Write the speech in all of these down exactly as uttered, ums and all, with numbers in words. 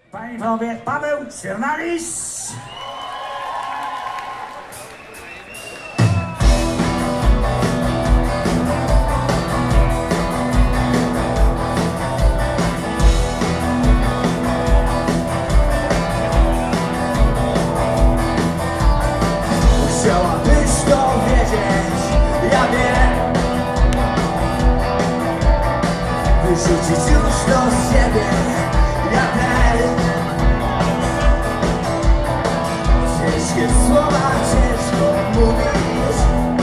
Panie i panowie, Paweł Czernalis. Chciałabyś to wiedzieć, ja wiem. Wyrzucić już to z siebie, ja też. Ciężkie słowa, ciężko mówić.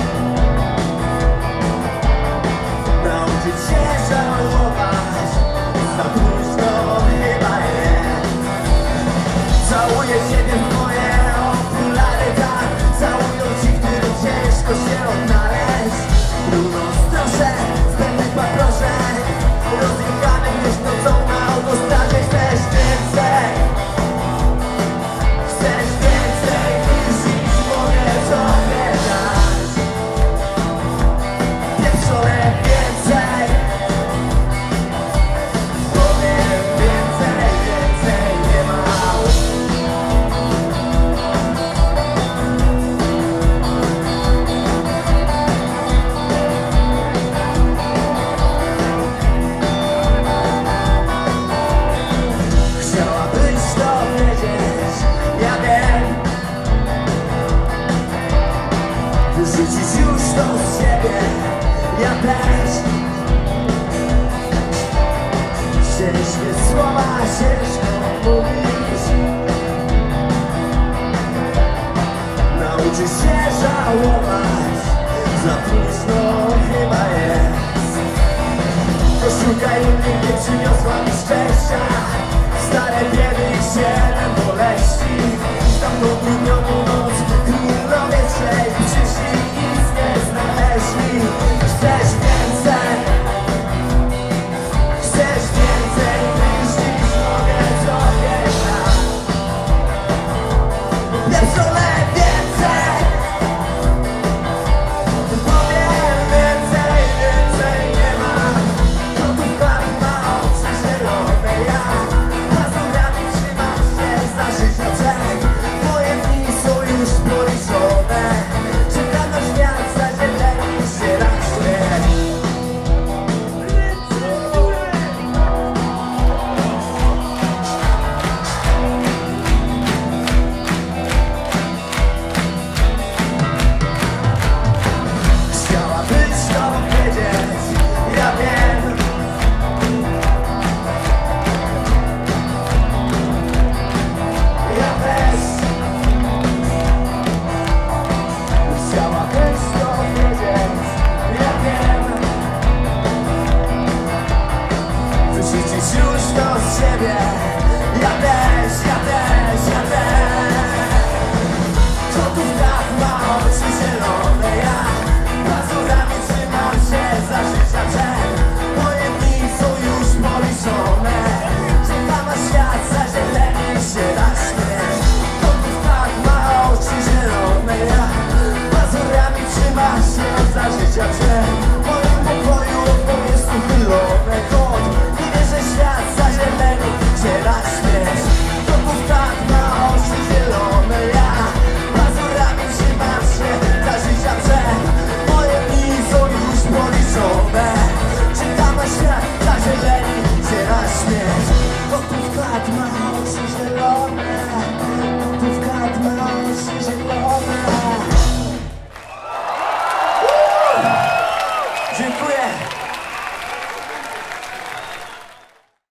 Nauczyć się żałować, za późno chyba jest. Całuję ciebie w moje okulary, tak. Całują ci, którym ciężko się odnaleźć. Bruno, proszę, spędzaj paproszę. Rozjechany już nocą na autostradzie. Chcesz więcej, chcesz więcej niż dziś mogę sobie dać. Pieprzone więcej, powiem więcej, więcej nie ma. Chciałabyś to wiedzieć, ja wiem. Wyrzucić już to z siebie, ja też. Ciężkie słowa, ciężko mówić. Nauczyć się żałować, za późno chyba jest. Poszukaj mnie, nie przyniosła mi szczęścia. Stare biedy i siedem boleści. Tam potrudnioną noc, królowie trzej przyszli i nic nie znaleźli. Chcesz więcej, chcesz więcej niż dziś mogę tobie dać. Pieprzone więcej, powiem więcej, więcej nie ma. Gotówka ma oczy zielone, ja pazurami trzymam się za życia czek. Moje dni są już policzone. Czekam na świat, zazieleni się na śmierć. Chciałabyś to wiedzieć, ja wiem. Ja też. Chciałabyś to wiedzieć, ja wiem. Wyrzucić już to z siebie, ja też, ja też, ja też. Gotówka ma oczy zielone, ja pazurami trzymam się za życia czek. Moje dni są już policzone. Czekam na świat, zazieleni się na śmierć. Gotówka ma oczy zielone, ja pazurami trzymam się za życia czek. W moim pokoju okno jest uchylone, kot nie wie, że świat zazieleni się na śmierć. Gotówka ma oczy zielone, ja pazurami trzymam się za życia czek. Moje dni są już policzone. Czekam na świat, zazieleni się na śmierć. Gotówka ma oczy zielone, gotówka ma oczy zielone. Dziękuję.